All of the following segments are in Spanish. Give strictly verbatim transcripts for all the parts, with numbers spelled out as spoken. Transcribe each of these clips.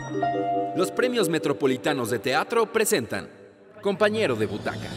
Los Premios Metropolitanos de Teatro presentan Compañero de Butaca.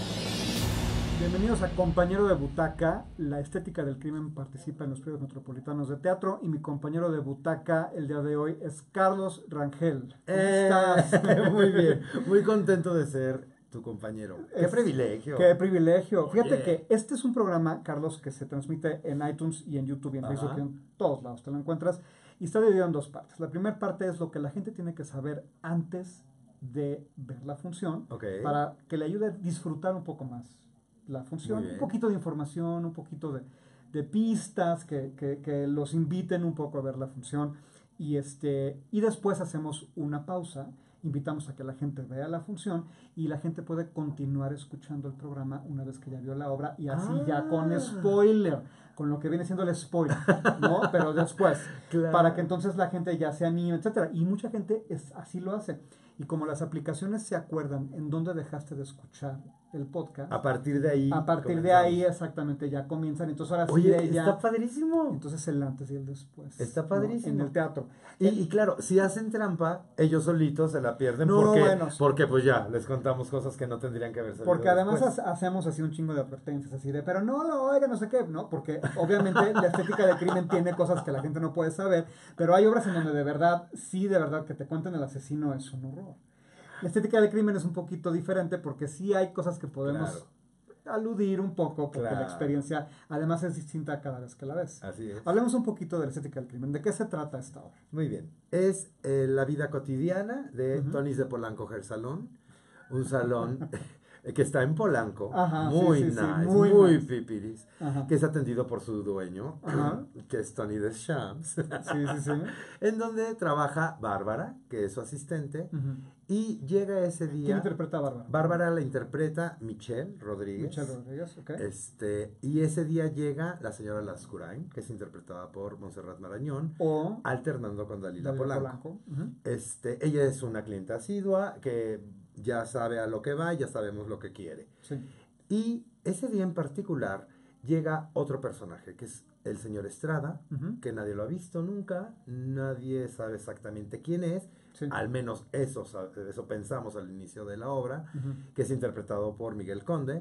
Bienvenidos a Compañero de Butaca. La estética del crimen participa en los Premios Metropolitanos de Teatro y mi compañero de butaca el día de hoy es Carlos Rangel. ¿Cómo eh, estás? Muy bien, muy contento de ser tu compañero. ¡Qué es, privilegio! ¡Qué privilegio! Fíjate yeah. que este es un programa, Carlos, que se transmite en iTunes y en YouTube y en Facebook y en todos lados te lo encuentras y está dividido en dos partes. La primera parte es lo que la gente tiene que saber antes de ver la función okay. para que le ayude a disfrutar un poco más la función, un poquito de información, un poquito de, de pistas que, que, que los inviten un poco a ver la función y, este, y después hacemos una pausa, invitamos a que la gente vea la función y la gente puede continuar escuchando el programa una vez que ya vio la obra y así ah. ya con spoiler, con lo que viene siendo el spoiler, ¿no? Pero después, claro. para que entonces la gente ya se anime, etcétera. Y mucha gente es, así lo hace. Y como las aplicaciones se acuerdan en dónde dejaste de escuchar el podcast. A partir de ahí. A partir comenzamos. de ahí, exactamente, ya comienzan. Entonces ahora Oye, sí ya. está padrísimo. Entonces el antes y el después. Está padrísimo. ¿no? En el teatro. Y, y claro, si hacen trampa, ellos solitos se la pierden. No, porque, bueno. porque pues ya, les contamos cosas que no tendrían que haber salido Porque además después. hacemos así un chingo de advertencias, así de, pero no lo oigan, no sé qué, ¿no? Porque obviamente la estética del crimen tiene cosas que la gente no puede saber, pero hay obras en donde de verdad, sí, de verdad, que te cuenten el asesino es un horror. La estética del crimen es un poquito diferente porque sí hay cosas que podemos claro. aludir un poco porque claro. la experiencia además es distinta cada vez que la ves. Así es. Hablemos un poquito de la estética del crimen. ¿De qué se trata esta obra? Muy bien. Es eh, la vida cotidiana de uh-huh. Tonys de Polanco Hair Salon. Un salón que está en Polanco. Ajá, muy sí, sí, nice, sí, muy, muy nice. pipiris. Ajá. Que es atendido por su dueño, Ajá. que es Tony Deschamps. Sí, sí, sí. En donde trabaja Bárbara, que es su asistente. Uh-huh. Y llega ese día. ¿Quién interpreta a Bárbara? Bárbara la interpreta Michelle Rodríguez. Michelle Rodríguez, ok. Este, y ese día llega la señora Lascurain, que es interpretada por Montserrat Marañón, o alternando con Dalila, Dalila Polanco. Polanco. Uh-huh. Este, ella es una clienta asidua que ya sabe a lo que va, ya sabemos lo que quiere. Sí. Y ese día en particular llega otro personaje, que es el señor Estrada, uh-huh. que nadie lo ha visto nunca, nadie sabe exactamente quién es. Sí. Al menos eso, eso pensamos al inicio de la obra, uh-huh. que es interpretado por Miguel Conde,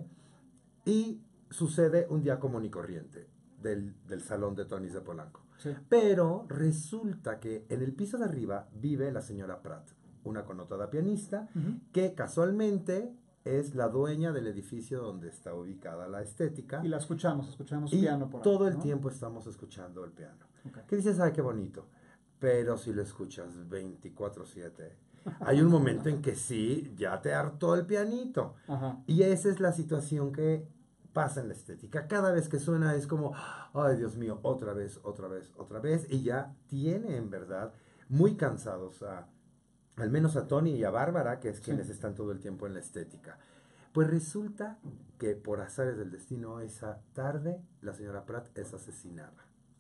y sucede un día común y corriente del, del salón de Tonys de Polanco. Sí. Pero resulta que en el piso de arriba vive la señora Pratt, una connotada pianista, uh-huh. que casualmente es la dueña del edificio donde está ubicada la estética. Y la escuchamos, escuchamos y piano por ahí, todo el ¿no? tiempo estamos escuchando el piano. Okay. ¿Qué dices? Ay, qué bonito. Pero si lo escuchas veinticuatro siete, hay un momento en que sí, ya te hartó el pianito. Ajá. Y esa es la situación que pasa en la estética. Cada vez que suena es como, ay, Dios mío, otra vez, otra vez, otra vez. Y ya tiene, en verdad, muy cansados a, al menos a Tony y a Bárbara, que es quienes sí. están todo el tiempo en la estética. Pues resulta que por azares del destino, esa tarde, la señora Pratt es asesinada.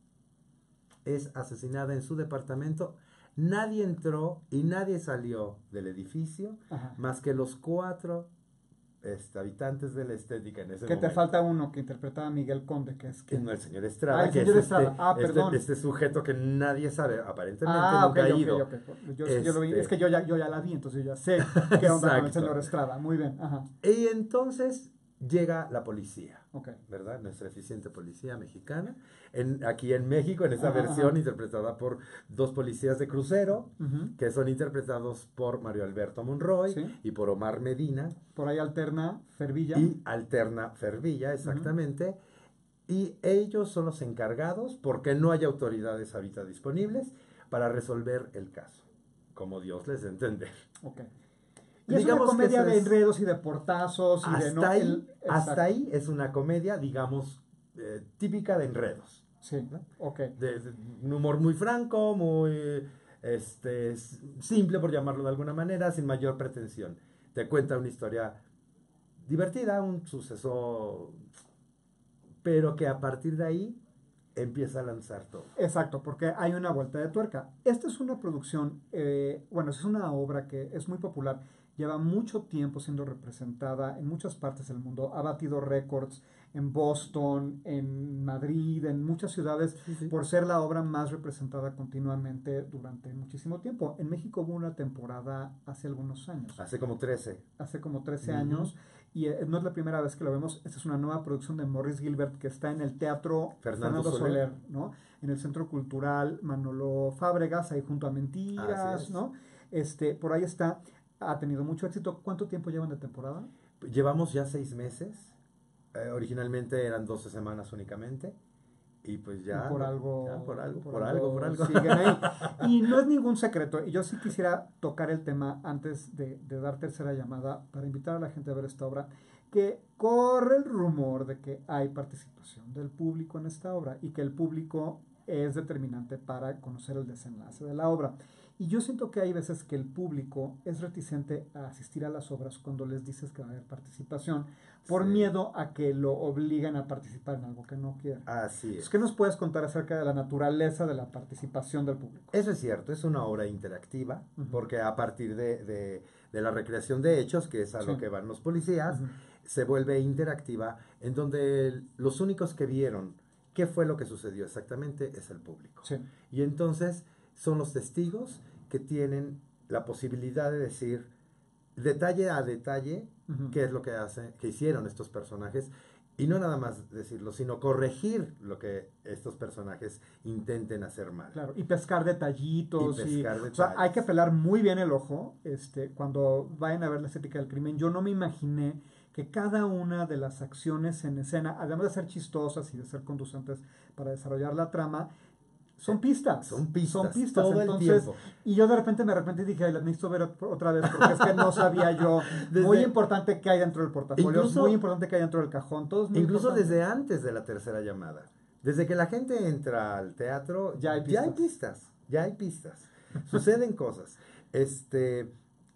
Es asesinada en su departamento. Nadie entró y nadie salió del edificio, Ajá. más que los cuatro este, habitantes de la estética en ese que momento. te falta uno que interpretaba a Miguel Conde, que es que no el señor Estrada, ah, el que señor es Estrada. este, Ah, perdón. este, este sujeto que nadie sabe, aparentemente ah, nunca okay, ha ido. Okay, okay. Yo, este... yo lo vi, es que yo ya, yo ya la vi, entonces yo ya sé qué onda con el señor Estrada. Muy bien. Ajá. Y entonces llega la policía, okay. ¿verdad? Nuestra eficiente policía mexicana, en, aquí en México, en esta ajá, versión ajá. interpretada por dos policías de crucero, uh-huh. que son interpretados por Mario Alberto Monroy ¿sí? y por Omar Medina. Por ahí alterna Fervilla. Y alterna Fervilla, exactamente. Uh-huh. Y ellos son los encargados, porque no hay autoridades ahorita disponibles, para resolver el caso, como Dios les dé entender. Ok. Y es digamos una comedia de enredos y de portazos. Y hasta, de no, ahí, el, hasta ahí es una comedia, digamos, eh, típica de enredos. Sí, ¿no? Ok. De, de un humor muy franco, muy este, simple, por llamarlo de alguna manera, sin mayor pretensión. Te cuenta una historia divertida, un suceso, pero que a partir de ahí empieza a lanzar todo. Exacto, porque hay una vuelta de tuerca. Esta es una producción, eh, bueno, es una obra que es muy popular, lleva mucho tiempo siendo representada en muchas partes del mundo, ha batido récords en Boston, en Madrid, en muchas ciudades, Sí, sí. por ser la obra más representada continuamente durante muchísimo tiempo. En México hubo una temporada hace algunos años, Hace como trece. hace como trece Ujú. años, y eh, no es la primera vez que lo vemos. Esta es una nueva producción de Morris Gilbert que está en el Teatro Fernando Fernando, Soler, Soler. ¿no? En el Centro Cultural Manolo Fábregas, ahí junto a Así Mentiras, es. ¿no? Este, por ahí está, ha tenido mucho éxito. ¿Cuánto tiempo llevan de temporada? Llevamos ya seis meses. Eh, originalmente eran doce semanas únicamente. Y pues ya. Y por algo, ya por algo, por por algo, por algo. siguen ahí. Y no es ningún secreto. Y yo sí quisiera tocar el tema antes de, de dar tercera llamada para invitar a la gente a ver esta obra, que corre el rumor de que hay participación del público en esta obra y que el público es determinante para conocer el desenlace de la obra. Y yo siento que hay veces que el público es reticente a asistir a las obras cuando les dices que va a haber participación, por Sí. miedo a que lo obliguen a participar en algo que no quieren. Así es. ¿Qué nos puedes contar acerca de la naturaleza de la participación del público? Eso es cierto, es una obra interactiva, Ujú. porque a partir de, de- de la recreación de hechos, que es a lo Sí. que van los policías, Ujú. se vuelve interactiva, en donde los únicos que vieron qué fue lo que sucedió exactamente es el público. Sí. Y entonces son los testigos que tienen la posibilidad de decir detalle a detalle Ujú. qué es lo que hacen, que hicieron estos personajes, y no nada más decirlo, sino corregir lo que estos personajes intenten hacer mal. Claro, y pescar detallitos. Y Y pescar o sea, hay detalles. que pelar muy bien el ojo este, cuando vayan a ver la estética del crimen. Yo no me imaginé que cada una de las acciones en escena, además de ser chistosas y de ser conducentes para desarrollar la trama, son pistas. Son pistas, Son pistas. todo el Entonces, tiempo. y yo de repente me arrepentí y dije, "Ay, la necesito ver ot- otra vez porque es que no sabía yo". Desde- Muy importante que hay dentro del portafolio, Incluso- muy importante que hay dentro del cajón. Todo es muy Incluso importante. desde antes de la tercera llamada. Desde que la gente entra al teatro, Ya hay ya hay pistas. pistas. Ya hay pistas. Suceden cosas. Este,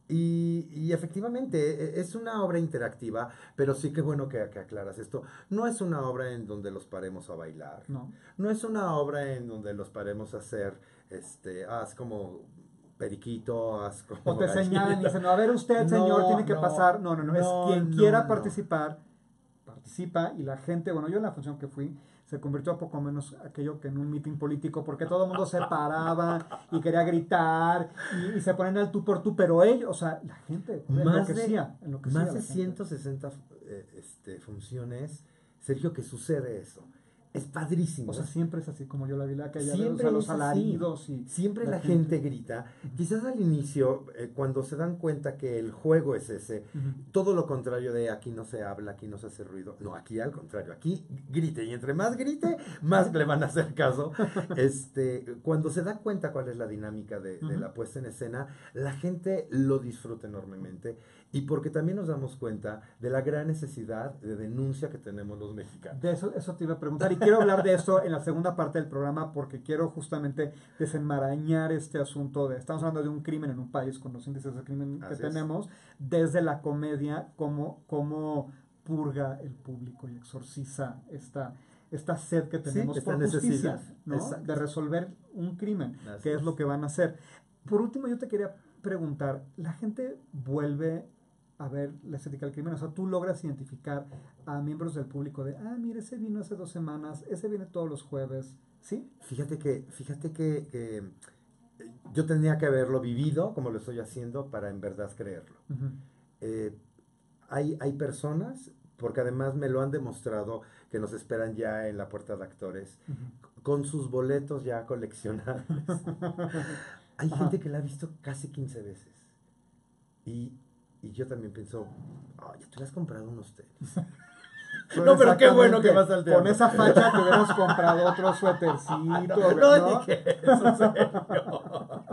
y, y efectivamente e- es una obra interactiva, pero sí que bueno que, que aclaras esto. No es una obra en donde los paremos a bailar. No. No es una obra en donde los paremos a hacer, este, haz como periquito, haz como O te gallina. señalan y dicen, no, a ver usted, No, señor, tiene que no, pasar. No, no, no, es no, quien no, quiera no. participar, participa, y la gente, bueno, yo en la función que fui, se convirtió a poco menos aquello que en un mitin político, porque todo el mundo se paraba y quería gritar y, y se ponían al tú por tú, pero ellos, o sea, la gente Más de, enloquecía, enloquecía más la de gente. ciento sesenta eh, este, funciones, Sergio, que sucede eso. Es padrísimo. O sea, es- siempre es así como yo la vi la que Siempre o sea, los es así. alaridos y Siempre la, gente, grita. Quizás al inicio, eh, cuando se dan cuenta que el juego es ese, Ujú. todo lo contrario de aquí no se habla, aquí no se hace ruido. No, aquí al contrario, aquí grite. Y entre más grite, más le van a hacer caso. Este, cuando se da cuenta cuál es la dinámica de, de Ujú. la puesta en escena, la gente lo disfruta enormemente. Y porque también nos damos cuenta de la gran necesidad de denuncia que tenemos los mexicanos. De eso, eso te iba a preguntar, y quiero hablar de esto en la segunda parte del programa porque quiero justamente desenmarañar este asunto de, estamos hablando de un crimen en un país con los índices de crimen que Así es. tenemos, desde la comedia, cómo, cómo purga el público y exorciza esta, esta sed que tenemos esta por justicia, necesidad. ¿no? Exacto. De resolver un crimen, Así que es es. lo que van a hacer. Por último, yo te quería preguntar, ¿la gente vuelve a ver la estética del crimen? O sea, tú logras identificar a miembros del público de, ah, mire, ese vino hace dos semanas, ese viene todos los jueves, ¿sí? Fíjate que, fíjate que, que eh, yo tendría que haberlo vivido como lo estoy haciendo para en verdad creerlo. Ujú. Eh, hay, hay personas, porque además me lo han demostrado, que nos esperan ya en la puerta de actores, Ujú. con sus boletos ya coleccionables. Hay Ajá. gente que la ha visto casi quince veces. Y, y yo también pienso, oye, tú le has comprado unos tenis. No, pero qué bueno que vas al teatro. Con esa facha te hubiéramos comprado otro suétercito, no, ¿no? no dije eso, Sergio.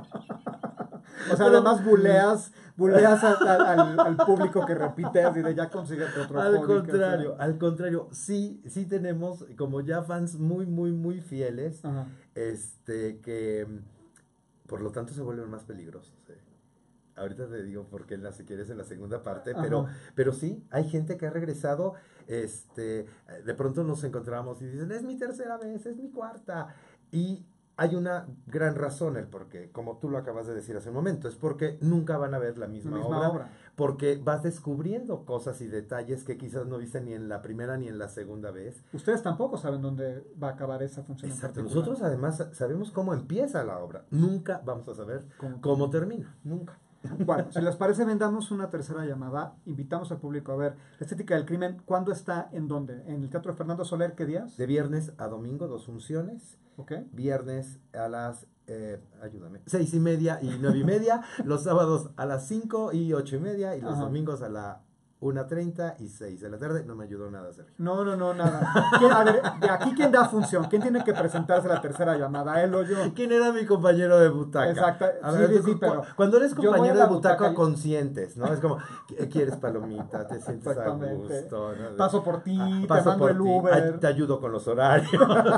O sea, además buleas, buleas al, al, al público que repite así de ya consíguete otro Al hobby que contrario, hacer. al contrario, sí, sí tenemos como ya fans muy, muy, muy fieles, Ajá. este, que por lo tanto se vuelven más peligrosos. ¿eh? Ahorita te digo por qué en la, si quieres en la segunda parte, pero, Ajá. pero sí, hay gente que ha regresado, este, de pronto nos encontramos y dicen, es mi tercera vez, es mi cuarta, y hay una gran razón el por qué, como tú lo acabas de decir hace un momento, es porque nunca van a ver la misma, La misma obra, obra. porque vas descubriendo cosas y detalles que quizás no viste ni en la primera ni en la segunda vez. Ustedes tampoco saben dónde va a acabar esa función. Exacto. En particular. Nosotros además sabemos cómo empieza la obra, nunca vamos a saber ¿Cómo? cómo termina, nunca. Bueno, si les parece, vendamos una tercera llamada. Invitamos al público a ver La Estética del Crimen. ¿Cuándo está? ¿En dónde? ¿En el Teatro Fernando Soler? ¿Qué días? De viernes a domingo, dos funciones. Ok. Viernes a las, eh, ayúdame, seis y media y nueve y media. Los sábados a las cinco y ocho y media. Y los Ajá. domingos a la una treinta y seis de la tarde. No me ayudó nada, Sergio. No, no, no, nada. ¿Quién- A ver, de aquí, ¿quién da función? ¿Quién tiene que presentarse la tercera llamada? ¿Él o yo? ¿Quién era mi compañero de butaca? Exacto. A Sí, ver, sí, tú, sí, cu- pero cuando eres yo voy a compañero la de butaca, butaca y- conscientes, ¿no? Es como, ¿qu- ¿quieres palomita? ¿Te sientes a Exactamente. gusto? ¿no? Paso por ti, Ah, te paso mando por el ti, Uber. ay, te ayudo con los horarios.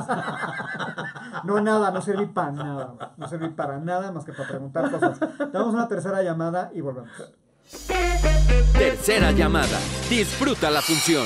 No, nada, no serví para nada. No serví para nada más que para preguntar cosas. Damos una tercera llamada y volvemos. Tercera llamada. Disfruta la función.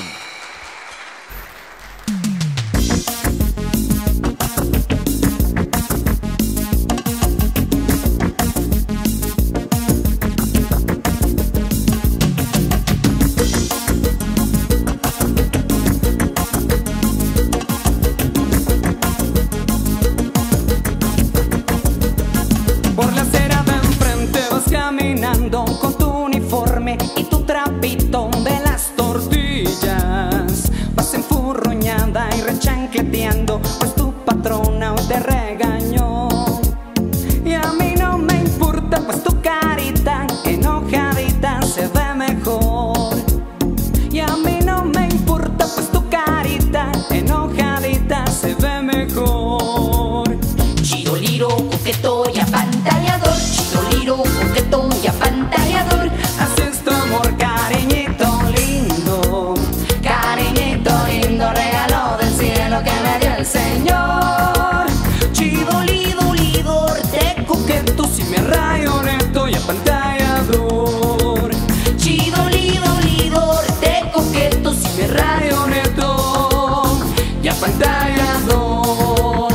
Por la acera de enfrente vas caminando con tu uniforme y tu trapito de las tortillas. Vas enfurruñada y rechancleteando, pues tu patrona hoy te regañó. Y a mí no me importa, pues tu carita enojadita se ve mejor. Y a mí no me importa, pues tu carita enojadita se ve mejor. Chiroliro, coqueto y apantallador. Chiroliro, coqueto y apantallador. Así es tu amor, cariñito lindo. Cariñito lindo, regalo del cielo que me dio el Señor. Chido, lido, lidor, te coqueto si me rayo neto y apantallador. Chido, lido, lidor, te coqueto si me rayo neto y apantallador.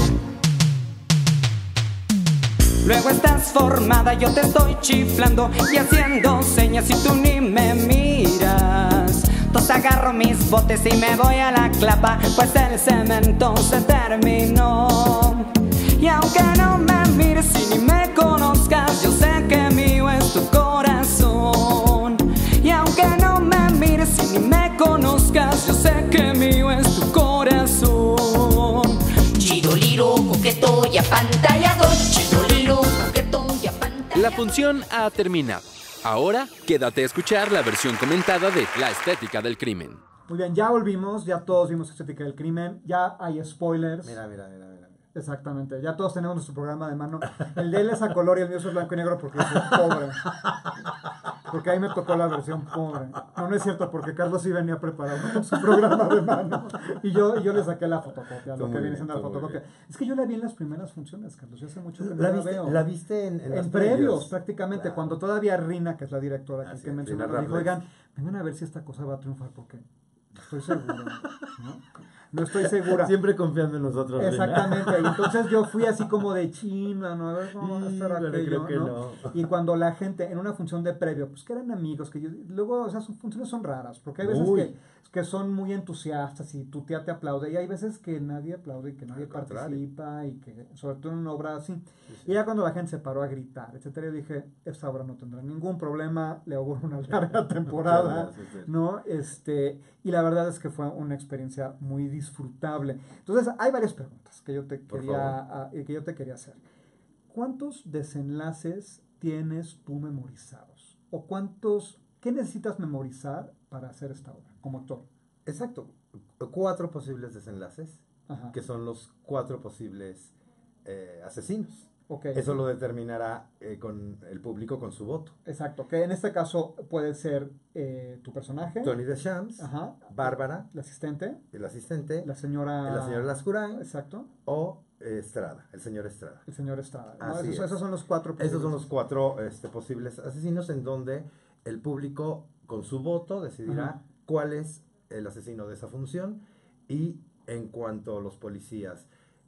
Luego estás formada, yo te estoy chiflando y haciendo señas y tú ni me miras. Entonces agarro mis botes y me voy a la clapa, pues el cemento se terminó. Y aunque no me mires y ni me conozcas, yo sé que mío es tu corazón. Y aunque no me mires y ni me conozcas, yo sé que mío es tu corazón. Chiroliro, coqueto y apantallador. Chiroliro, coqueto y apantallador. La función ha terminado. Ahora, quédate a escuchar la versión comentada de La Estética del Crimen. Muy bien, ya volvimos, ya todos vimos Estética del Crimen, ya hay spoilers. Mira, mira, mira, mira. Exactamente, ya todos tenemos nuestro programa de mano. El de él es a color y el mío es blanco y negro porque yo soy pobre. Porque ahí me tocó la versión pobre. No, no es cierto, porque Carlos sí venía preparado con su programa de mano. Y yo, y yo le saqué la fotocopia, lo Tú que muy viene bien, siendo la tú muy fotocopia. bien. Es que yo la vi en las primeras funciones, Carlos, yo hace mucho que no ¿La la, viste, veo. la viste en, en, En los previos, prácticamente, Claro. cuando todavía Rina, que es la directora que, Así que es, mencionaron, Rina dijo, Ramírez. oigan, vengan a ver si esta cosa va a triunfar, porque no estoy seguro, ¿no? No estoy segura. Siempre confiando en nosotros. Rina. Exactamente, y entonces yo fui así como de China, ¿no? A ver cómo va a estar Híjole, aquello, creo que ¿no? no. Y cuando la gente, en una función de previo, pues que eran amigos, que yo, luego, o sea, sus funciones son raras, porque hay veces Muy. que, que son muy entusiastas y tu tía te aplaude, y hay veces que nadie aplaude y que nadie Al contrario. participa, y que, sobre todo en una obra así. Sí, sí. Y ya cuando la gente se paró a gritar, etcétera, yo dije, esta obra no tendrá ningún problema, le auguro una larga temporada, Muchas gracias, sí. ¿no? Este, y la verdad es que fue una experiencia muy disfrutable. Entonces, hay varias preguntas que yo te Por quería, a- que yo te quería hacer. ¿Cuántos desenlaces tienes tú memorizados? ¿O cuántos, qué necesitas memorizar para hacer esta obra como actor? Exacto. Cuatro posibles desenlaces, Ajá. que son los cuatro posibles eh, asesinos. Ok. Eso lo determinará eh, con el público con su voto. Exacto, que en este caso puede ser eh, tu personaje, Tony Deschamps, Ajá. Bárbara, la asistente, el asistente, la señora... la señora Lascurain Exacto, o eh, Estrada, el señor Estrada. el señor Estrada. ¿no? Así Esos, es. esos son los cuatro. Esos son posibles. los cuatro este, posibles asesinos en donde el público con su voto decidirá Ajá. cuál es el asesino de esa función y en cuanto los policías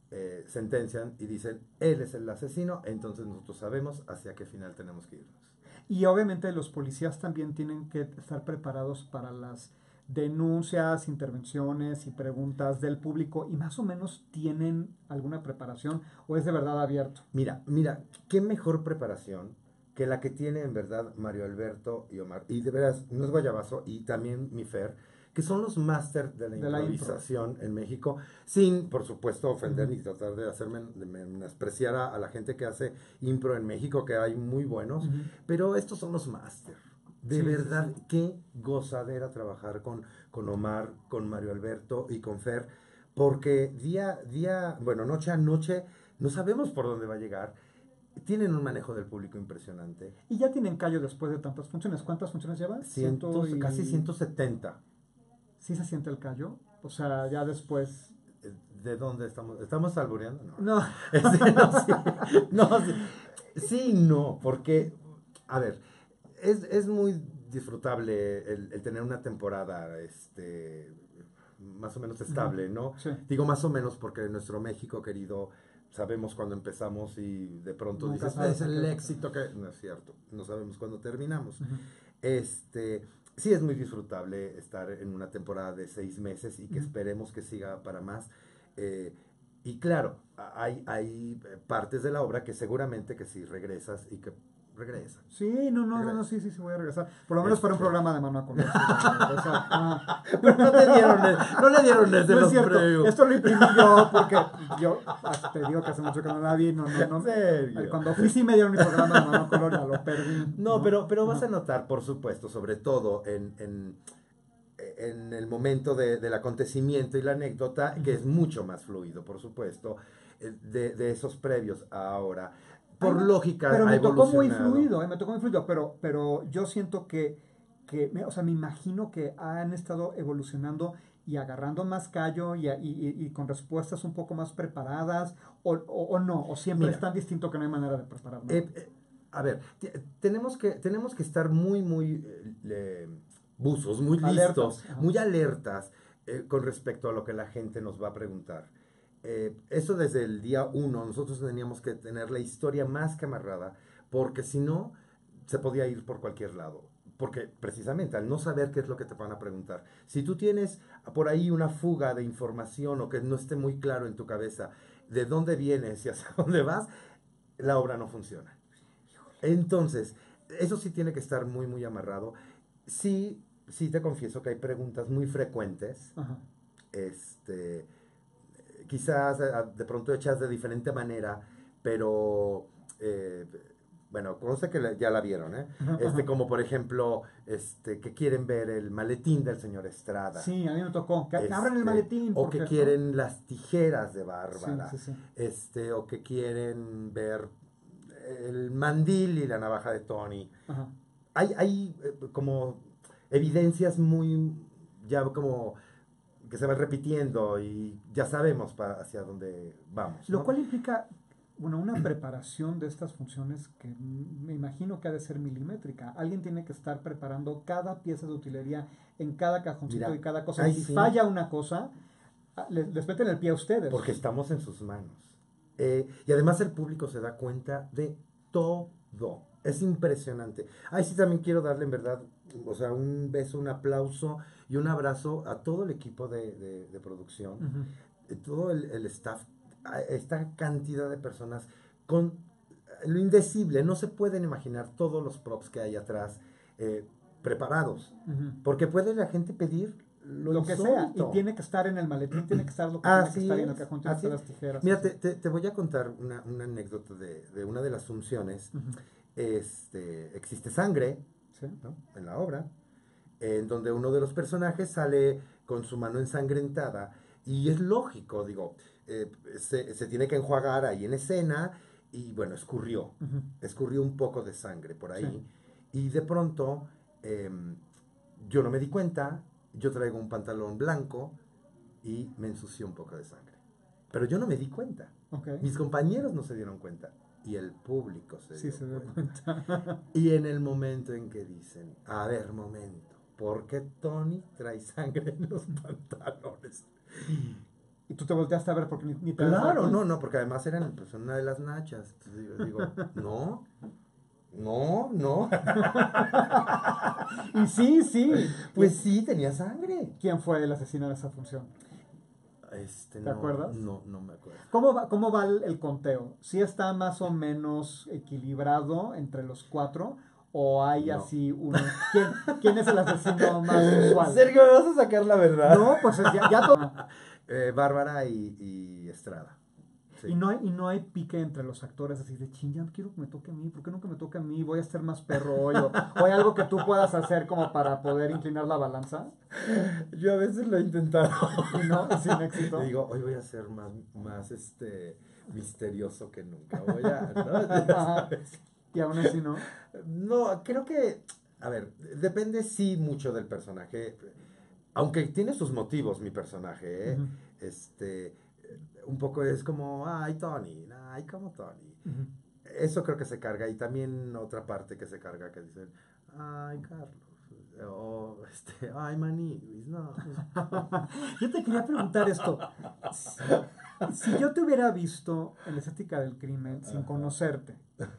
eh, sentencian y dicen, él es el asesino, entonces nosotros sabemos hacia qué final tenemos que irnos. Y obviamente los policías también tienen que estar preparados para las denuncias, intervenciones y preguntas del público, y más o menos tienen alguna preparación o es de verdad abierto. Mira, mira, qué mejor preparación que la que tiene en verdad Mario Alberto y Omar. Y de veras, no es Guayabazo y también mi Fer, que son los máster de la De la improvisación en México, sin, por supuesto, ofender uh-huh. ni tratar de hacerme, de menospreciar a, a la gente que hace impro en México, que hay muy buenos, uh-huh. pero estos son los máster. De sí, verdad, sí, sí. Qué gozadera trabajar con, con Omar, con Mario Alberto y con Fer, porque día, día, bueno, noche a noche, no sabemos por dónde va a llegar. Tienen un manejo del público impresionante. Y ya tienen callo después de tantas funciones. ¿Cuántas funciones llevan? Cientos, y... Casi ciento setenta. ¿Sí se siente el callo? O sea, ya después... ¿De dónde estamos? ¿Estamos albureando? No. No. Este, no, sí, no sí, sí, no, porque, a ver, es, es muy disfrutable el, el tener una temporada este, más o menos estable, ¿no? Sí. Digo más o menos porque en nuestro México querido sabemos cuándo empezamos y de pronto Nunca dices, es el éxito que... No es cierto, no sabemos cuándo terminamos. Uh-huh. Este... Sí es muy disfrutable estar en una temporada de seis meses y que uh-huh. esperemos que siga para más. Eh, y claro, hay, hay partes de la obra que seguramente que si regresas y que regresas. Sí, no, no, no, no, sí, sí, sí voy a regresar. Por lo menos para un programa de Mano a Color. Pero no te dieron, el, no le dieron el de no los es cierto. premios. Esto lo imprimí yo porque yo te digo que hace mucho que no la vi, no, no, no. ¿En serio? Cuando fui sí me dieron mi programa de Mano a Color, ya lo perdí. No, no pero, pero vas a notar, por supuesto, sobre todo en, en, en el momento de, del acontecimiento y la anécdota, que es mucho más fluido, por supuesto, de, de esos previos a ahora. Por Ay, lógica, pero me tocó muy fluido, eh, me tocó muy fluido, pero, pero yo siento que, que me, o sea, me imagino que han estado evolucionando y agarrando más callo y, y, y, y con respuestas un poco más preparadas, o, o, o no, o siempre Mira, es tan distinto que no hay manera de prepararlo. Eh, eh, a ver, t- tenemos que, tenemos que estar muy, muy eh, buzos, muy listos, alertas. muy alertas eh, con respecto a lo que la gente nos va a preguntar. Eh, eso desde el día uno, nosotros teníamos que tener la historia más que amarrada, porque si no, se podía ir por cualquier lado. Porque precisamente al no saber qué es lo que te van a preguntar, si tú tienes por ahí una fuga de información o que no esté muy claro en tu cabeza de dónde vienes y hacia dónde vas, la obra no funciona. Entonces, eso sí tiene que estar muy, muy amarrado. Sí, sí te confieso que hay preguntas muy frecuentes, Ajá. este... quizás de pronto hechas de diferente manera, pero eh, bueno, consta que ya la vieron, ¿eh? Este, como por ejemplo, este, que quieren ver el maletín del señor Estrada. Sí, a mí me tocó. Que este, abran el maletín. O que quieren ¿no? las tijeras de Bárbara. Sí, sí, sí. Este, o que quieren ver el mandil y la navaja de Tony. Ajá. Hay, hay como evidencias muy, ya como... que se va repitiendo y ya sabemos para hacia dónde vamos. Lo ¿no? cual implica, bueno, una preparación de estas funciones que me imagino que ha de ser milimétrica. Alguien tiene que estar preparando cada pieza de utilería en cada cajoncito Mira, y cada cosa. Y si sí. falla una cosa, les, les meten el pie a ustedes. Porque estamos en sus manos. Eh, y además el público se da cuenta de todo. Es impresionante. Ahí sí también quiero darle en verdad, o sea, un beso, un aplauso y un abrazo a todo el equipo de, de, de producción, uh-huh. todo el, el staff, esta cantidad de personas con lo indecible. No se pueden imaginar todos los props que hay atrás eh, preparados, uh-huh. porque puede la gente pedir lo, lo que sea, y tiene que estar en el maletín, tiene que estar lo que así tiene que estar es, en el cajón, tiene que estar las tijeras. Mira, te, te, te voy a contar una, una anécdota de, de una de las funciones. Uh-huh. Este, existe sangre, ¿sí? ¿no? En la obra, en donde uno de los personajes sale con su mano ensangrentada, y es lógico, digo, eh, se, se tiene que enjuagar ahí en escena, y bueno, escurrió, uh-huh. escurrió un poco de sangre por ahí, sí. y de pronto eh, yo no me di cuenta, yo traigo un pantalón blanco y me ensució un poco de sangre, pero yo no me di cuenta, okay. mis compañeros no se dieron cuenta. Y el público se sí, dio se cuenta. cuenta. Y en el momento en que dicen, a ver, momento, ¿por qué Tony trae sangre en los pantalones? Y tú te volteaste a ver porque ni, ni te Claro, no, no, porque además eran pues, una de las nachas. Entonces yo digo, no, no, no. Y sí, sí. Pues sí, tenía sangre. ¿Quién fue el asesino de esa función? Este, ¿Te no, acuerdas? No, no me acuerdo. ¿Cómo va, cómo va el, el conteo? ¿Sí está más o menos equilibrado entre los cuatro? ¿O hay No. así uno? ¿Quién, quién es el asesino más usual? Sergio, ¿me vas a sacar la verdad? No, pues ya, ya todo. Eh, Bárbara y, y Estrada. Sí. Y no, hay, y no hay pique entre los actores así de ching, ya quiero que me toque a mí, ¿por qué nunca me toca a mí? Voy a ser más perro hoy. O, o hay algo que tú puedas hacer como para poder inclinar la balanza. Yo a veces lo he intentado. Y no, y sin éxito. Y digo, hoy voy a ser más, más este, misterioso que nunca. Voy a, ¿no? Ya Ajá. sabes. Y aún así no. No, creo que, a ver, depende sí mucho del personaje. Aunque tiene sus motivos mi personaje, ¿eh? Ujú. Este, un poco es como, ay, Tony, ay, como Tony. Ujú. Eso creo que se carga. Y también otra parte que se carga que dicen, ay, Carlos. O, este, ay, Maniguis, no. Yo te quería preguntar esto. Si, si yo te hubiera visto en la estética del crimen sin Ajá. conocerte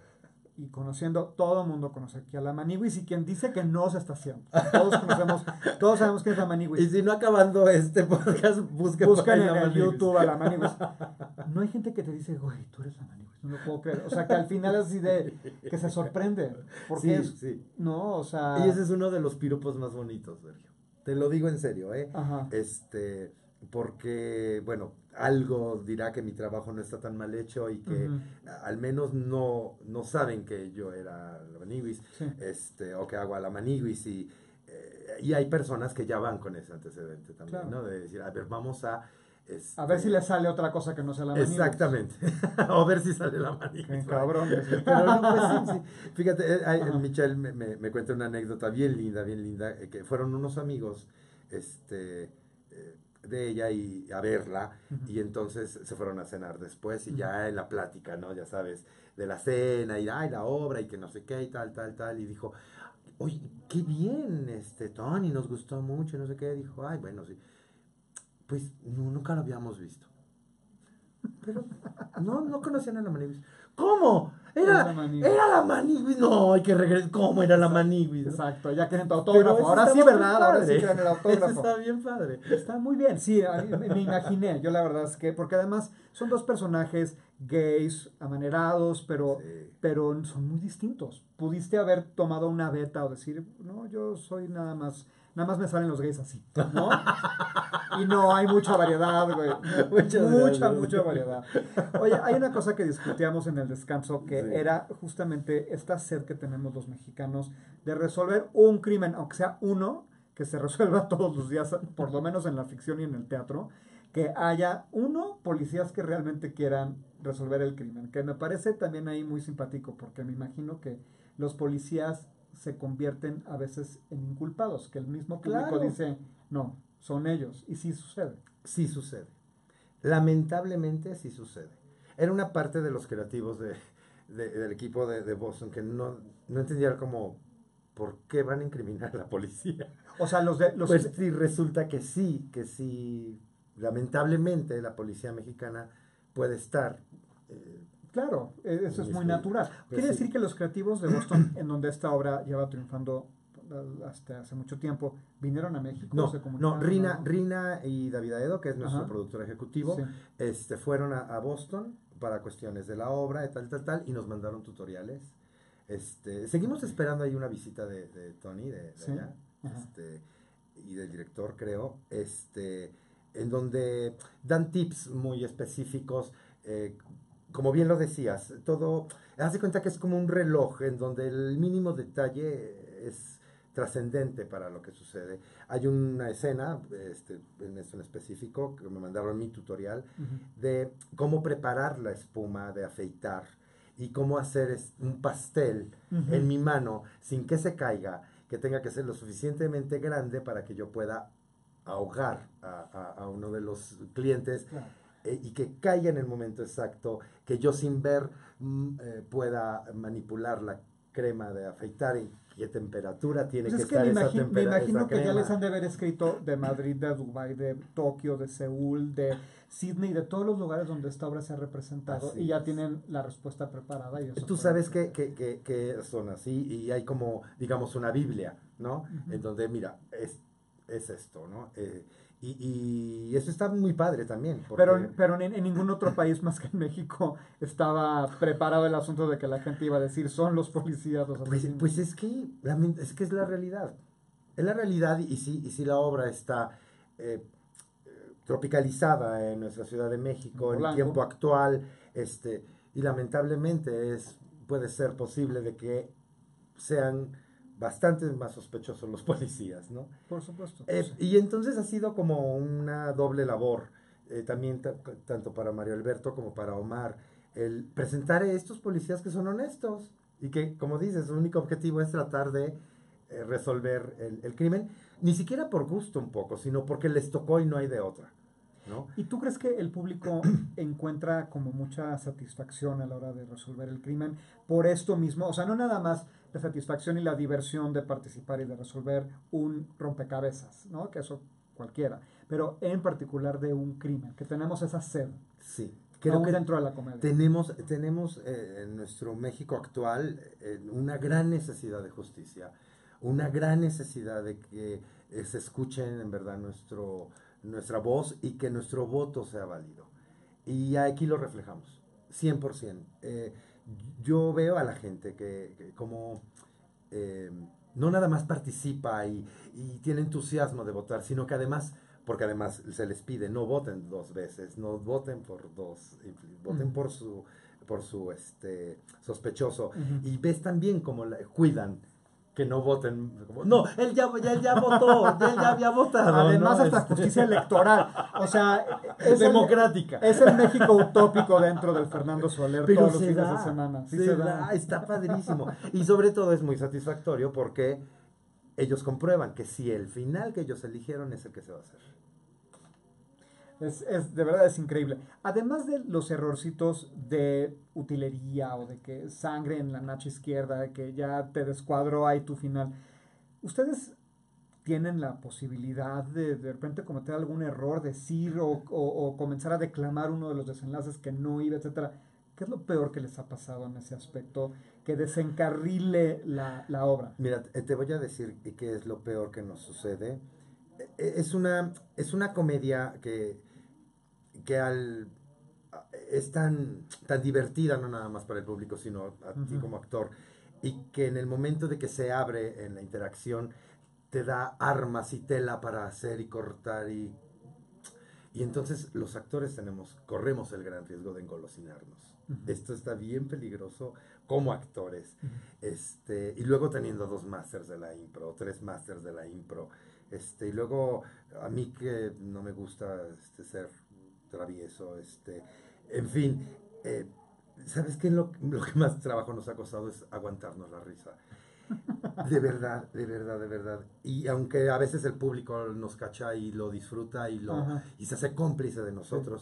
y conociendo, todo el mundo conoce aquí a la Maniguis y quien dice que no se está haciendo. Todos conocemos, todos sabemos quién es la Y Maniguis. si no acabando este podcast, busquen por Buscan ahí en la el Maniguis. YouTube a la Maniguis. No hay gente que te dice, güey, tú eres la Maniguis. No lo puedo creer. O sea, que al final es así de que se sorprende. Porque Sí, es, sí. no, o sea. Y ese es uno de los piropos más bonitos, Sergio. Te lo digo en serio, ¿eh? Ajá. Este, porque, bueno, algo dirá que mi trabajo no está tan mal hecho y que Ujú. al menos no, no saben que yo era la Maniguis, Sí. este, o que hago a la Maniguis y, eh, y hay personas que ya van con ese antecedente también, Claro. ¿no? De decir, a ver, vamos a... este, A ver si le sale otra cosa que no sea la Maniguis. Exactamente. a ver si sale la Maniguis. Qué ¿vale? cabrones. Pero no, pues sí, sí. Fíjate, eh, ay, Ajá. Michelle me, me, me cuenta una anécdota bien linda, bien linda, eh, que fueron unos amigos este, eh, de ella y a verla, Ujú. y entonces se fueron a cenar después, y Ujú. ya en la plática, ¿no? Ya sabes, de la cena, y ay, la obra, y que no sé qué, y tal, tal, tal, y dijo, oye, qué bien, este, Tony, nos gustó mucho, no sé qué, dijo, ay, bueno, sí, pues no, nunca lo habíamos visto. Pero no, no conocían a la Maniguis. ¿Cómo? Era Era, la Maniguis. era la Maniguis. No, hay que regresar. ¿Cómo era la Maniguis? ¿no? Exacto, ya quieren tu Pero autógrafo. eso Ahora sí, estaba ¿verdad? bien Ahora padre. sí quieren el Eso autógrafo. está bien padre. Está muy bien, sí, a mí me, me imaginé. Yo la verdad es que, porque además son dos personajes gays, amanerados, pero, Sí. pero son muy distintos. Pudiste haber tomado una beta o decir, no, yo soy nada más, nada más me salen los gays así, ¿no? Y no, hay mucha variedad, güey. Muchas mucha, gracias. mucha variedad. Oye, hay una cosa que discutíamos en el descanso que Sí. era justamente esta sed que tenemos los mexicanos de resolver un crimen, aunque sea uno, que se resuelva todos los días, por lo menos en la ficción y en el teatro, que haya uno, policías que realmente quieran resolver el crimen, que me parece también ahí muy simpático, porque me imagino que los policías se convierten a veces en inculpados, que el mismo público Claro. dice, no, son ellos, y sí sucede. Sí sucede. Lamentablemente sí sucede. Era una parte de los creativos de, de- del equipo de, de Boston que no, no entendía como por qué van a incriminar a la policía. O sea, los de los Pues sí, resulta que sí, que sí, lamentablemente la policía mexicana puede estar. eh, claro, e- eso es muy natural. Pues Quiere sí. decir que los creativos de Boston, en donde esta obra lleva triunfando hasta hace mucho tiempo, vinieron a México. no, se no, comunicaron, Rina, ¿no? Rina y David Aedo, que es nuestro Ajá. productor ejecutivo, Sí. este, fueron a, a Boston para cuestiones de la obra, y tal, tal, tal, y nos mandaron tutoriales. Este, seguimos esperando ahí una visita de, de Tony, de, de Sí. allá, Ajá. este, y del director, creo, este, en donde dan tips muy específicos, eh, como bien lo decías, todo, haz de cuenta que es como un reloj en donde el mínimo detalle es trascendente para lo que sucede. Hay una escena, este, en esto en específico, que me mandaron mi tutorial, Ujú. de cómo preparar la espuma de afeitar y cómo hacer es- un pastel Ujú. en mi mano sin que se caiga, que tenga que ser lo suficientemente grande para que yo pueda ahogar a, a- a uno de los clientes, Claro. eh, y que caiga en el momento exacto, que yo sin ver mm, eh, pueda manipular la crema de afeitar y qué temperatura tiene Pues que es que estar me, esa, imagino, me tempera- imagino esa que ya crema. les han de haber escrito de Madrid, de Dubái, de Tokio, de Seúl, de Sydney, de todos los lugares donde esta obra se ha representado, Así y ya es. tienen la respuesta preparada. Y eso Tú fue- sabes que, que, que, que son así y hay como, digamos, una Biblia, ¿no? Ujú. En donde, mira, es, es esto, ¿no? Eh, y, y eso está muy padre también. Porque, Pero, pero en, en ningún otro país más que en México estaba preparado el asunto de que la gente iba a decir son los policías los pues, asesinos. pues es que lament- es que es la realidad. Es la realidad y si, y si la obra está eh, tropicalizada en nuestra Ciudad de México, en el Polanco. tiempo actual, este, y lamentablemente es, puede ser posible de que sean bastante más sospechosos los policías, ¿no? Por supuesto. Eh, sí. y entonces ha sido como una doble labor, eh, también ta- tanto para Mario Alberto como para Omar, el presentar a estos policías que son honestos y que, como dices, su único objetivo es tratar de eh, resolver el, el crimen, ni siquiera por gusto un poco, sino porque les tocó y no hay de otra, ¿no? ¿Y tú crees que el público encuentra como mucha satisfacción a la hora de resolver el crimen por esto mismo? O sea, no nada más la satisfacción y la diversión de participar y de resolver un rompecabezas, ¿no? Que eso cualquiera, pero en particular de un crimen, que tenemos esa sed, Sí, creo aún que dentro de la comedia. tenemos, tenemos eh, en nuestro México actual eh, una gran necesidad de justicia, una gran necesidad de que eh, se escuchen en verdad nuestro, nuestra voz y que nuestro voto sea válido. Y aquí lo reflejamos, cien por ciento. Eh, yo veo a la gente que, que como eh, no nada más participa y, y tiene entusiasmo de votar, sino que además, porque además se les pide, no voten dos veces, no voten por dos, voten Ujú. por su, por su este, sospechoso. Ujú. Y ves también cómo la, cuidan que no voten. Como, no, él ya, ya, él ya votó, él ya había votado. Además, ¿no? hasta Este, justicia electoral. O sea, es democrática. El, es el México utópico dentro del Fernando Soler Pero todos los se fines da, de semana. Sí se se da, da. está padrísimo. Y sobre todo es muy satisfactorio porque ellos comprueban que si el final que ellos eligieron es el que se va a hacer. Es, es, de verdad es increíble. Además de los errorcitos de utilería o de que sangre en la nacha izquierda, que ya te descuadró ahí tu final, ¿ustedes tienen la posibilidad de de repente cometer algún error, decir o, o, o comenzar a declamar uno de los desenlaces que no iba, etcétera? ¿Qué es lo peor que les ha pasado en ese aspecto que desencarrile la, la obra? Mira, te voy a decir qué es lo peor que nos sucede. Es una, es una comedia que, que al, es tan, tan divertida, no nada más para el público, sino a ti Ujú. como actor, y que en el momento de que se abre en la interacción, te da armas y tela para hacer y cortar y... Y entonces los actores tenemos, corremos el gran riesgo de engolosinarnos. Ujú. Esto está bien peligroso como actores. Ujú. Este, y luego teniendo dos másters de la impro, tres másters de la impro. Este, y luego a mí que no me gusta este, ser travieso. Este, en fin, eh, ¿sabes qué? Lo, lo que más trabajo nos ha costado es aguantarnos la risa. De verdad, de verdad, de verdad. Y aunque a veces el público nos cacha y lo disfruta y, lo, Ajá. y se hace cómplice de nosotros,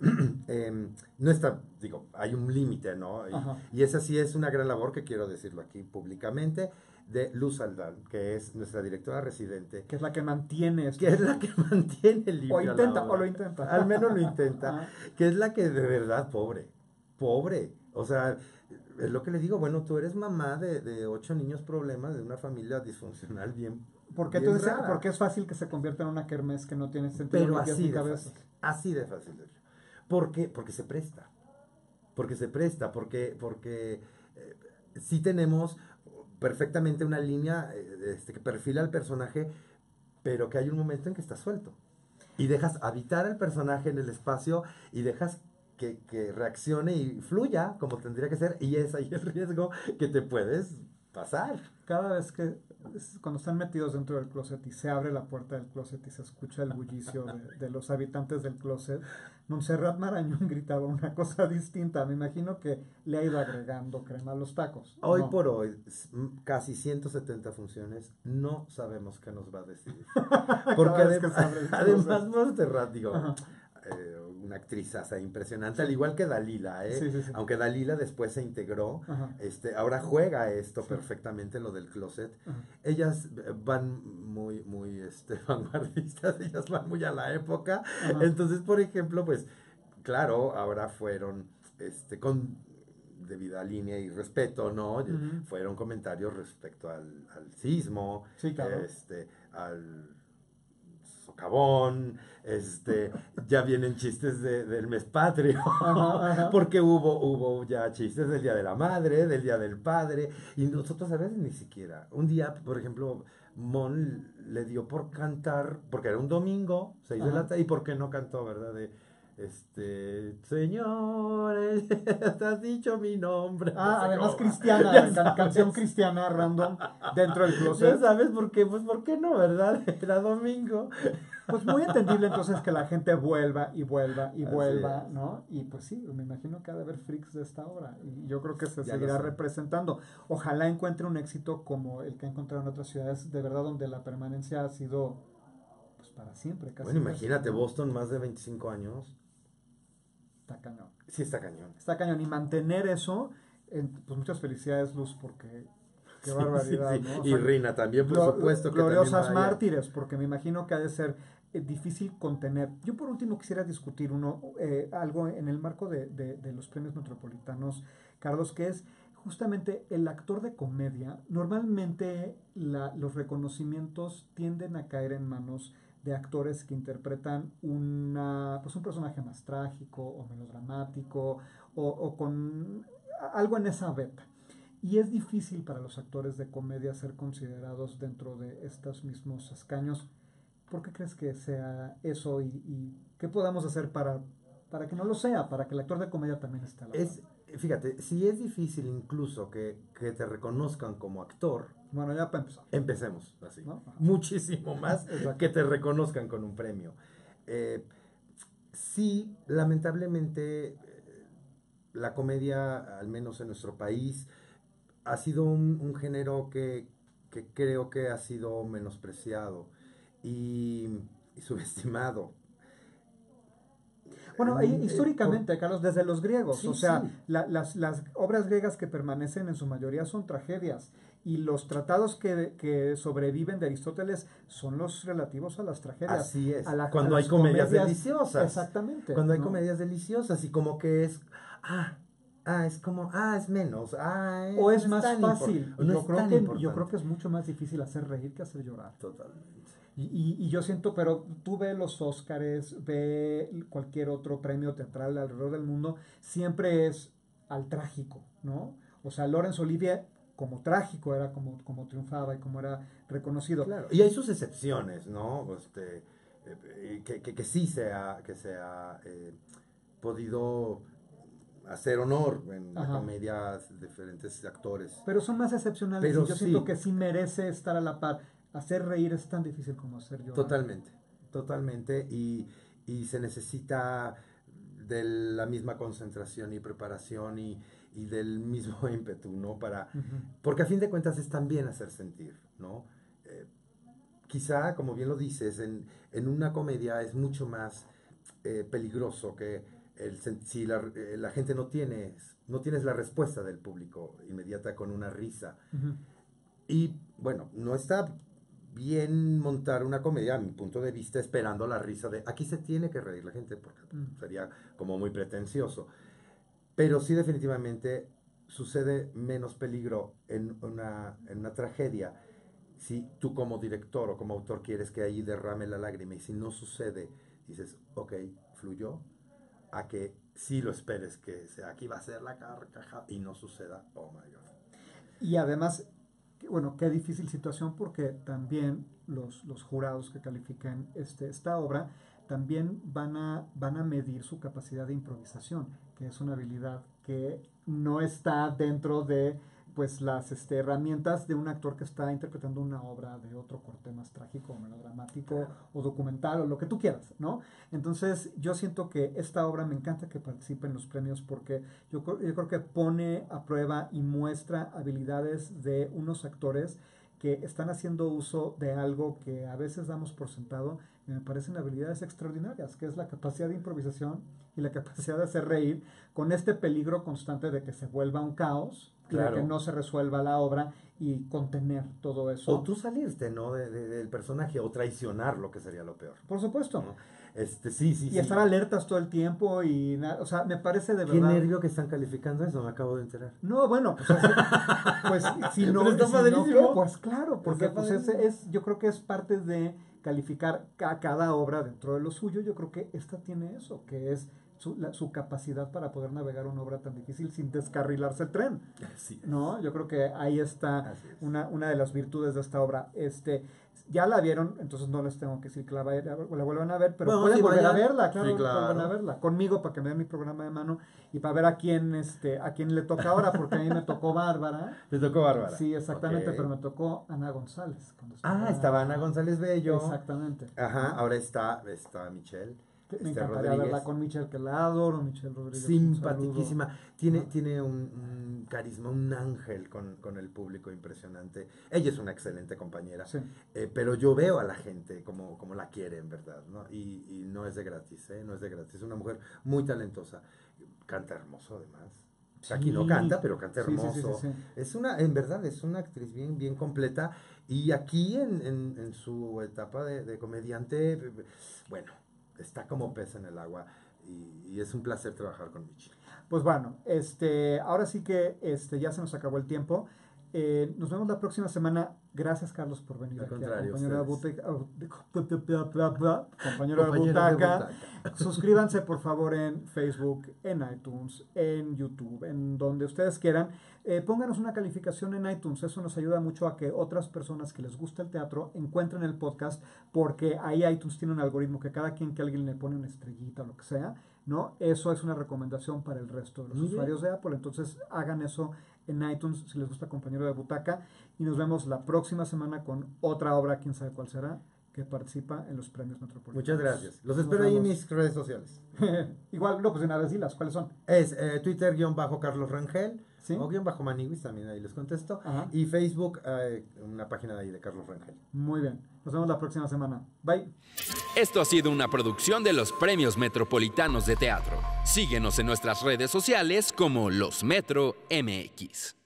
eh, no está, digo, hay un límite, ¿no? Ajá. Y, y esa sí es una gran labor, que quiero decirlo aquí públicamente, de Luz Aldán, que es nuestra directora residente, Que es la que mantiene esto. que es la que mantiene libre O intenta, la obra. o lo intenta. Al menos lo intenta. Ajá. Que es la que de verdad, pobre, pobre. O sea, es lo que le digo, bueno, tú eres mamá de, de ocho niños problemas, de una familia disfuncional bien. ¿Por qué, bien tú dices- rara. porque es fácil que se convierta en una kermés que no tiene sentido Pero ni pies así ni de cabeza? fácil. Así de fácil. de hecho. ¿Por qué? Porque se presta. Porque se presta, porque, porque eh, sí tenemos perfectamente una línea eh, este, que perfila al personaje, pero que hay un momento en que está suelto. Y dejas habitar al personaje en el espacio y dejas que, que reaccione y fluya como tendría que ser. Y es ahí el riesgo que te puedes pasar. Cada vez que, es- cuando están metidos dentro del closet y se abre la puerta del closet y se escucha el bullicio de, de los habitantes del closet, Montserrat Marañón gritaba una cosa distinta. Me imagino que le ha ido agregando crema a los tacos. Hoy ¿no? por hoy, s- m- casi ciento setenta funciones, no sabemos qué nos va a decir. Porque Cada vez que adem- se abre el además, closet. Montserrat, digo, Ajá. eh, una actrizaza impresionante, al igual que Dalila, ¿eh? Sí, sí, sí. Aunque Dalila después se integró, Ajá. este, ahora juega esto Sí. perfectamente, lo del closet. Ajá. Ellas eh, van muy, muy este, vanguardistas, ellas van muy a la época. Ajá. Entonces, por ejemplo, pues, claro, ahora fueron, este, con debida línea y respeto, ¿no? Ujú. Fueron comentarios respecto al, al sismo, Sí, claro. este, al socavón, este, ya vienen chistes de- del mes patrio, Ajá, ajá. porque hubo, hubo ya chistes del Día de la Madre, del Día del Padre, y nosotros a veces ni siquiera. Un día, por ejemplo, Mon le dio por cantar, porque era un domingo, seis de la Ajá. tarde, y por qué no cantó, ¿verdad? De, este, señores, te has dicho mi nombre. Ah, No sé además cómo. cristiana, Ya can- sabes. canción cristiana random dentro del Ya closet. sabes por qué, pues por qué no, ¿verdad? Era domingo. Pues muy entendible entonces que la gente vuelva y vuelva y Así vuelva, es. ¿no? Y pues sí, me imagino que ha de haber freaks de esta obra y yo creo que se Ya seguirá lo sé. representando. Ojalá encuentre un éxito como el que ha encontrado en otras ciudades, de verdad, donde la permanencia ha sido pues para siempre, casi. Bueno, casi, imagínate, ¿no? Boston, más de veinticinco años. Está cañón. Sí, está cañón. Está cañón. Y mantener eso, en- pues muchas felicidades, Luz, porque qué Sí, barbaridad, sí, sí. ¿no? O Y sea, Rina también, por Glo- supuesto. Que gloriosas también vaya. mártires, porque me imagino que ha de ser eh, difícil contener. Yo por último quisiera discutir uno, eh, algo en el marco de, de- de los premios metropolitanos, Carlos, que es justamente el actor de comedia. Normalmente la- los reconocimientos tienden a caer en manos de actores que interpretan una, pues un personaje más trágico o melodramático o, o con algo en esa beta. Y es difícil para los actores de comedia ser considerados dentro de estos mismos escaños. ¿Por qué crees que sea eso y, y qué podamos hacer para, para que no lo sea, para que el actor de comedia también esté a la Es, par? fíjate, si es difícil incluso que, que te reconozcan como actor, Bueno, ya para empezar. empecemos así. ¿No? Ajá. Muchísimo más Exacto. que te reconozcan con un premio. Eh, sí, lamentablemente, eh, la comedia, al menos en nuestro país, ha sido un, un género que, que creo que ha sido menospreciado y, y subestimado. Bueno, Eh, eh, históricamente, por- Carlos, desde los griegos, Sí, o sea, sí. la- las, las obras griegas que permanecen en su mayoría son tragedias y los tratados que, que sobreviven de Aristóteles son los relativos a las tragedias. Así es. a la- Cuando a hay las comedias, deliciosas. Exactamente. Cuando hay ¿no? comedias deliciosas y como que es, ah, ah, es como, ah, es menos, ah, O es no más tan impor- fácil. o no yo, es creo tan que, yo importante. creo que es mucho más difícil hacer reír que hacer llorar. Totalmente. Y, y- y yo siento, pero tú ve los Óscares, ve cualquier otro premio teatral alrededor del mundo, siempre es al trágico, ¿no? O sea, Laurence Olivier como trágico era como, como triunfaba y como era reconocido. Claro. Y hay sus excepciones, ¿no? Este, eh, que, que, que sí se ha, que se ha eh, podido hacer honor en Ajá. la comedia de diferentes actores. Pero son más excepcionales Pero y yo sí. siento que sí merece estar a la par. Hacer reír es tan difícil como hacer llorar. Totalmente, totalmente. Y, y se necesita de la misma concentración y preparación y, y del mismo ímpetu, ¿no? Para, Ujú. porque a fin de cuentas es también hacer sentir, ¿no? Eh, quizá, como bien lo dices, en, en una comedia es mucho más eh, peligroso que el, sen- si la, eh, la gente no tiene, no tienes la respuesta del público inmediata con una risa. Ujú. Y bueno, no está bien montar una comedia, a mi punto de vista, esperando la risa de aquí se tiene que reír la gente, porque Mm. sería como muy pretencioso. Pero sí, definitivamente sucede menos peligro en una, en una tragedia si tú como director o como autor quieres que ahí derrame la lágrima y si no sucede, dices, ok, fluyó, a que sí lo esperes que sea, aquí va a ser la carcajada y no suceda, oh my God. Y además, que- bueno, qué difícil situación porque también los, los jurados que califican este, esta obra también van a, van a medir su capacidad de improvisación, que es una habilidad que no está dentro de pues las este, herramientas de un actor que está interpretando una obra de otro corte más trágico o melodramático o documental o lo que tú quieras, ¿no? Entonces yo siento que esta obra me encanta que participe en los premios porque yo, creo- yo creo que pone a prueba y muestra habilidades de unos actores que que están haciendo uso de algo que a veces damos por sentado y me parecen habilidades extraordinarias, que es la capacidad de improvisación y la capacidad de hacer reír con este peligro constante de que se vuelva un caos, Claro. de que no se resuelva la obra y contener todo eso. O tú salirte, ¿no? De, de- del personaje o traicionar lo que sería lo peor. Por supuesto. ¿no? Este, sí, sí, Y sí. estar alertas todo el tiempo y na- o sea, me parece de Qué verdad. nervio que están calificando eso, me acabo de enterar. No, bueno, pues, así- pues si no, Pero está si no, padrísimo. ¿qué? Pues claro, porque Está pues es, padrísimo. es, yo creo que es parte de calificar a cada obra dentro de lo suyo. Yo creo que esta tiene eso, que es su, la- su capacidad para poder navegar una obra tan difícil sin descarrilarse el tren. Sí. ¿No? Yo creo que ahí está Así es. una, una de las virtudes de esta obra. Este, ya la vieron, entonces no les tengo que decir que la, vaya- la vuelvan a ver, pero Bueno, pueden sí, volver a vayan. verla, claro, Sí, claro. vuelvan a verla. Conmigo para que me den mi programa de mano y para ver a quién, este, a quién le toca ahora, porque a mí me tocó Bárbara. Te tocó Bárbara. Sí, exactamente, Ok. pero me tocó Ana González. cuando Ah, estaba Ana González Bello. Exactamente. Ajá, ahora está, está Michelle. Me este, encantaría Rodríguez. verla con Michelle, que la adoro, Michelle Rodríguez. un Simpaticísima. saludo. Tiene, Ajá. tiene un, un carisma, un ángel con, con el público impresionante. Ella es una excelente compañera. Sí. Eh, pero yo veo a la gente como, como la quiere, en verdad, ¿no? Y, y no es de gratis, ¿eh? No es de gratis. Es una mujer muy talentosa. Canta hermoso, además. Aquí no Sí. canta, pero canta Sí, sí, sí, hermoso. sí, sí. Es una, en verdad, es una actriz bien, bien completa. Y aquí en, en, en su etapa de, de comediante, bueno, está como pez en el agua. Y, y es un placer trabajar con Michi. Pues bueno, este, ahora sí que este, ya se nos acabó el tiempo. Eh, nos vemos la próxima semana. Gracias, Carlos, por venir Al aquí a contrario, compañero de ustedes. Butaca. Compañero de Compañero de Butaca. butaca. Suscríbanse, por favor, en Facebook, en iTunes, en YouTube, en donde ustedes quieran. Eh, pónganos una calificación en iTunes. Eso nos ayuda mucho a que otras personas que les gusta el teatro encuentren el podcast, porque ahí iTunes tiene un algoritmo que cada quien que alguien le pone una estrellita o lo que sea, ¿no? Eso es una recomendación para el resto de los Muy bien. usuarios de Apple. Entonces hagan eso en iTunes si les gusta Compañero de Butaca. Y nos vemos la próxima semana con otra obra, quién sabe cuál será, que participa en los premios metropolitanos. Muchas gracias. Los Nos espero ahí en vemos. mis redes sociales. Igual, no, pues de una vez dilas, ¿cuáles son? Es eh, Twitter guión bajo Carlos Rangel. Sí. O guión bajo Maniguis, también ahí les contesto. Ajá. Y Facebook, eh, una página de ahí de Carlos Rangel. Muy bien. Nos vemos la próxima semana. Bye. Esto ha sido una producción de los Premios Metropolitanos de Teatro. Síguenos en nuestras redes sociales como Los Metro M X.